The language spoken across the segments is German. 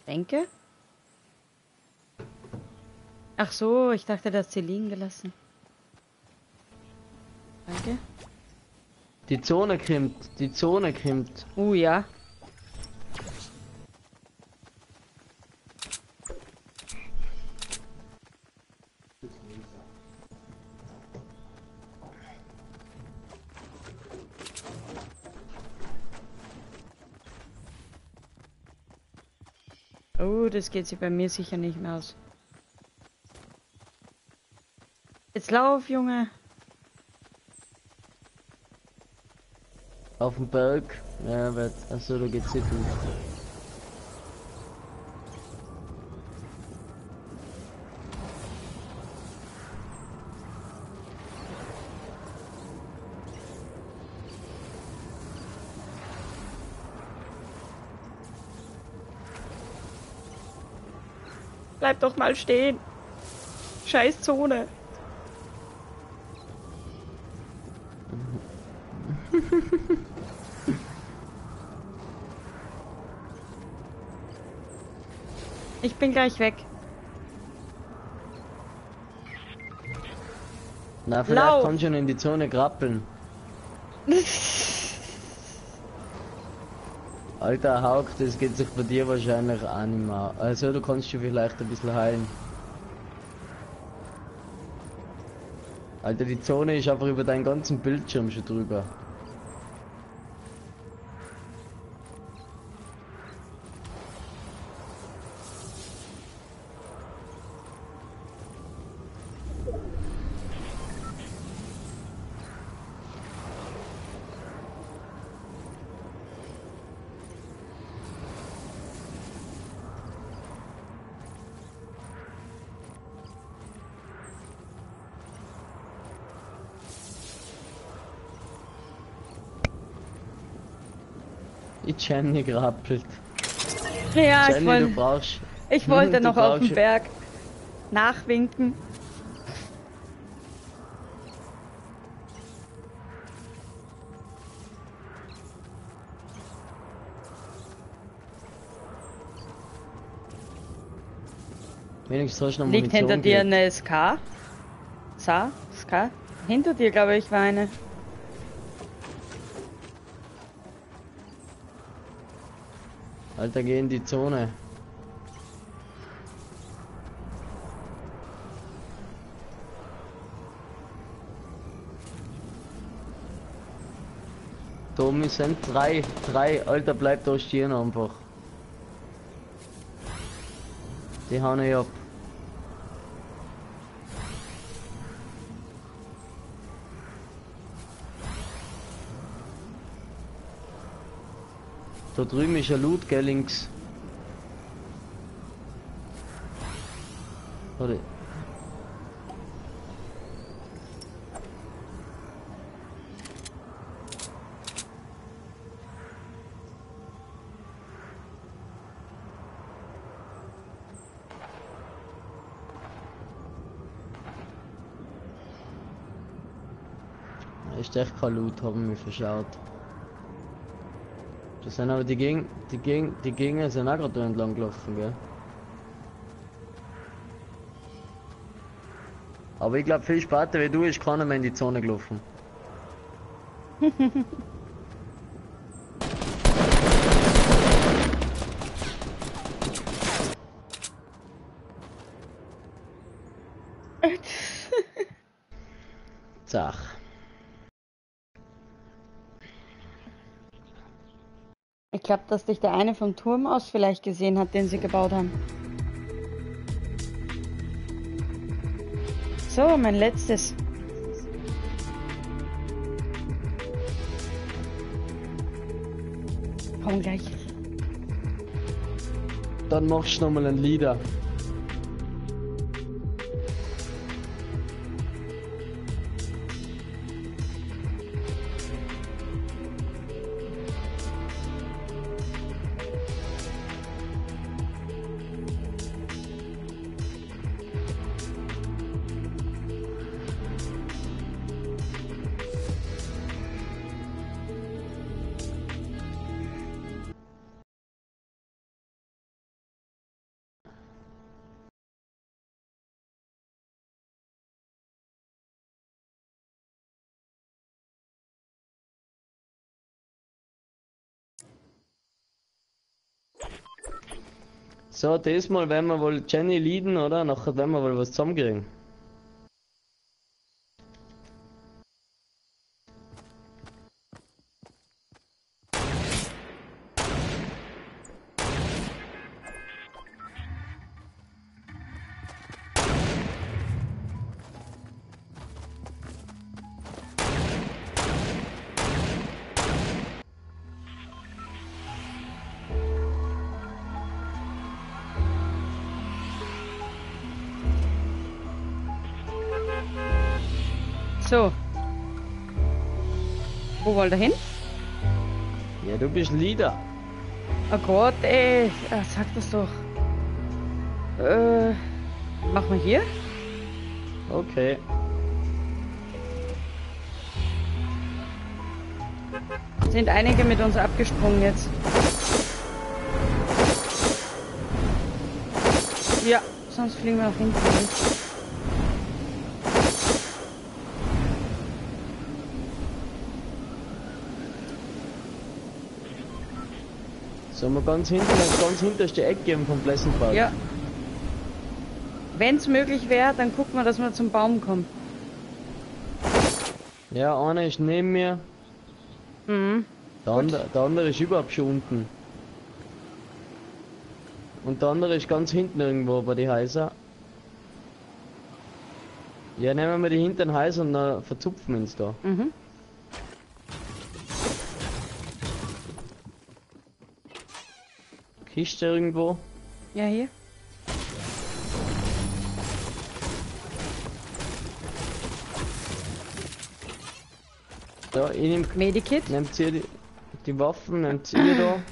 Denke? Ach so, ich dachte, der hat sie liegen gelassen. Danke. Die Zone kommt, die Zone kommt. Ja. Oh, das geht sich bei mir sicher nicht mehr aus. Jetzt lauf, Junge. Auf dem Berg. Ja, achso, da geht's nicht durch. Bleib doch mal stehen. Scheiß Zone. Ich bin gleich weg. Na, vielleicht Lauf. kannst du schon in die Zone grappeln. Alter Hauk, das geht sich bei dir wahrscheinlich auch nicht mehr. Also du kannst dich vielleicht ein bisschen heilen. Alter, die Zone ist einfach über deinen ganzen Bildschirm schon drüber. Ich Jenny grappelt. Ja, Jenny, du brauchst. ich wollte du noch auf brauchst- den Berg nachwinken. Wenigstens hast du noch Liegt Munition hinter dir gekriegt. eine SK? SK? Hinter dir, glaube ich, war eine. Alter, geh in die Zone. Da oben sind drei. Alter, bleib da stehen einfach. Die hauen ich ab. Da drüben ist ein Loot, gell, links. Warte. Ist echt kein Loot, haben mich verschaut. Das sind aber die Gegner sind auch gerade da entlang gelaufen, gell? Aber ich glaube, viel später wie du ist keiner mehr in die Zone gelaufen. Zach. Ich glaube, dass dich der eine vom Turm aus vielleicht gesehen hat, den sie gebaut haben. So, mein letztes. Komm gleich. Dann machst du nochmal ein Lieder. So, diesmal werden wir wohl Jenny leaden, oder? Nachher werden wir wohl was zusammenkriegen. So. Wo wollt ihr hin? Ja, du bist Leader. Oh Gott, ey. Sag das doch. Machen wir hier? Okay. Sind einige mit uns abgesprungen jetzt. Ja, sonst fliegen wir nach hinten. Sollen wir ganz hinterste Ecke gehen vom Pleasant Park? Ja. Wenn es möglich wäre, dann gucken wir, dass wir zum Baum kommen. Ja, einer ist neben mir. Mhm. Der andere ist überhaupt schon unten. Und der andere ist ganz hinten irgendwo bei den Häusern. Ja, nehmen wir die hinteren Häuser und dann verzupfen wir uns da. Mhm. Kiste irgendwo. Ja, hier. Da, ich nehm, Medikit. nehmt ihr die Waffen, nehmt ihr da.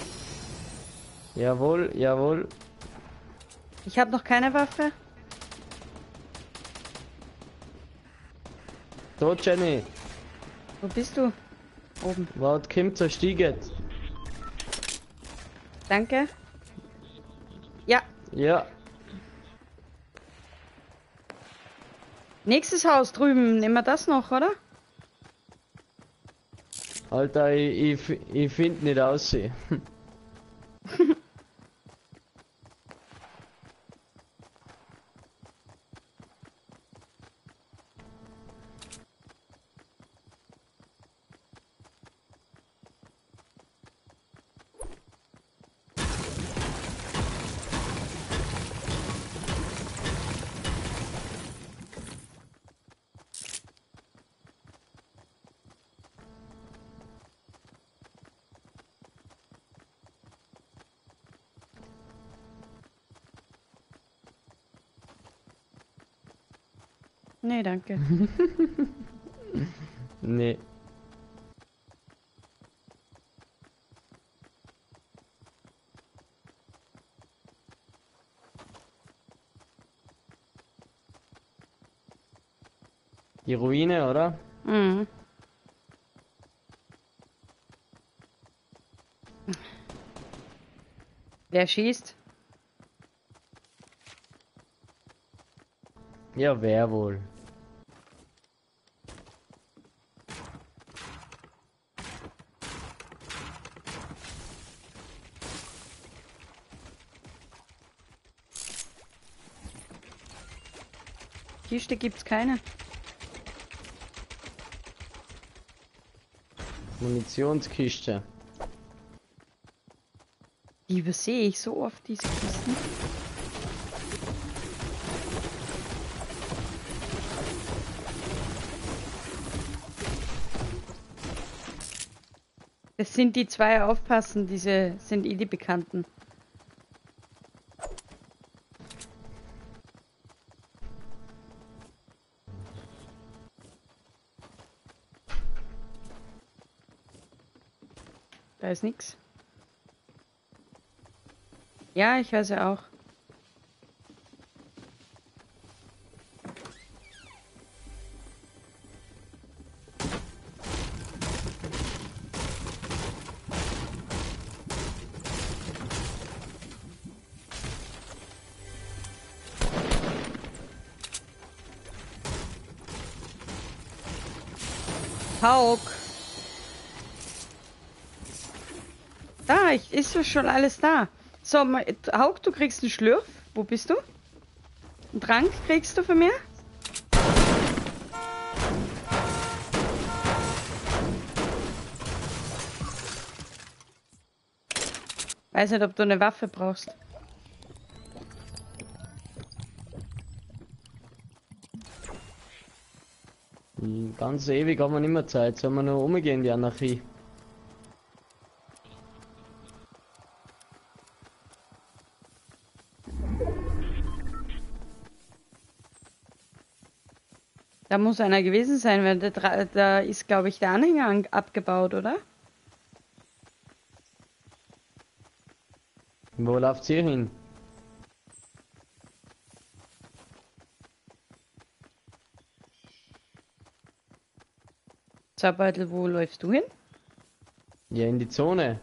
Jawohl, jawohl. Ich habe noch keine Waffe. Da, Jenny. Wo bist du? Oben. Wart, kommt zur Stiege. Danke. Ja. Ja. Nächstes Haus drüben. Nehmen wir das noch, oder? Alter, ich finde nicht aussehen. Nee, danke. Nee. Die Ruine, oder? Mhm. Wer schießt? Ja, wer wohl? Kiste gibt's keine. Munitionskiste. Die übersehe ich so oft, diese Kisten. Das sind die zwei, aufpassen, diese sind die Bekannten. Da ist nix. Ja, ich höre sie auch. Hauk. Da, ist doch schon alles da. So, Hauk, du kriegst einen Schlürf. Wo bist du? Einen Trank kriegst du von mir? Weiß nicht, ob du eine Waffe brauchst. Ganz ewig haben wir nicht mehr Zeit. Sollen wir noch umgehen in die Anarchie? Da muss einer gewesen sein, weil da ist, glaube ich, der Anhänger abgebaut, oder? Wo läuft ihr hin? Zaubeutel, wo läufst du hin? Ja, in die Zone.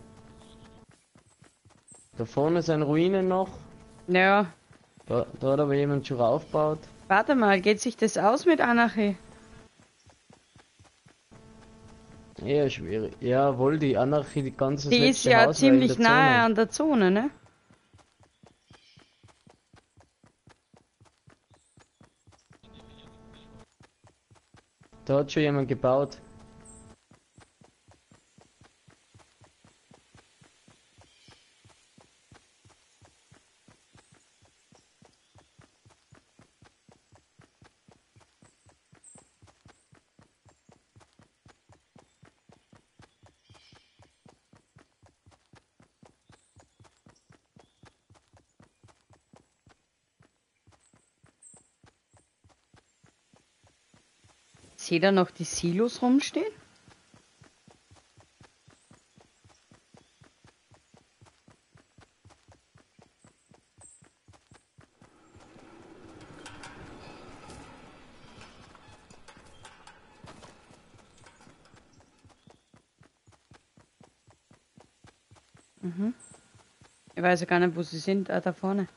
Da vorne sind Ruinen noch. Ja. Da hat aber jemand schon raufgebaut. Warte mal, geht sich das aus mit Anarchie? Eher schwierig. Jawohl, die Anarchie, die ganze Die ist ja ziemlich nahe an der Zone, ne? Da hat schon jemand gebaut. Seht ihr noch die Silos rumstehen? Ich weiß ja gar nicht, wo sie sind. Ah, da vorne.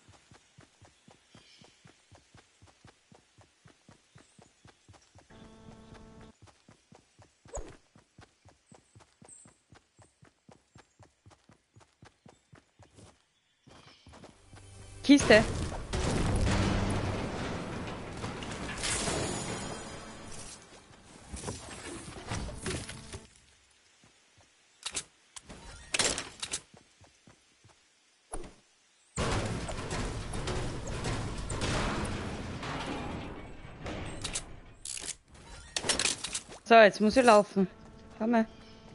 Kiste. So, jetzt muss ich laufen. Komm mal.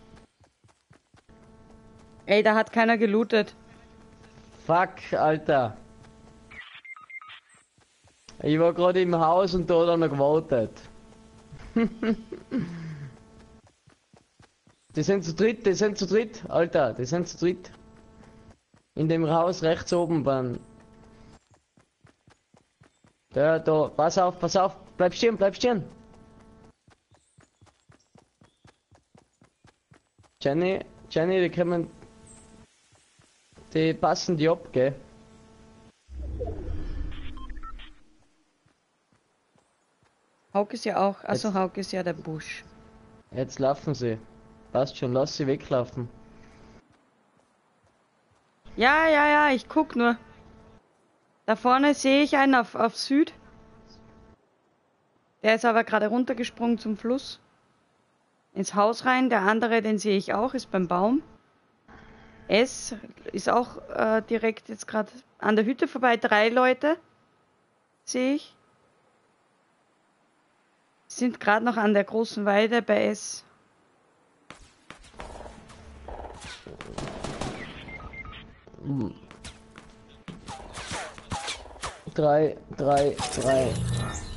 Ey, da hat keiner gelootet. Fuck, Alter. Ich war gerade im Haus und da hat einer gewartet. Die sind zu dritt, Alter, die sind zu dritt. In dem Haus rechts oben beim... Da, pass auf, bleib stehen. Jenny, die kommen... Die passen die ab, gell? Hauk ist ja auch... Achso, Hauk ist ja der Busch. Jetzt laufen sie. Passt schon, lass sie weglaufen. Ja, ich guck nur. Da vorne sehe ich einen auf Süd. Der ist aber gerade runtergesprungen zum Fluss. Ins Haus rein. Der andere, den sehe ich auch, ist beim Baum. Es ist auch direkt jetzt gerade an der Hütte vorbei. 3 Leute sehe ich. Sind gerade noch an der großen Weide bei S. Drei.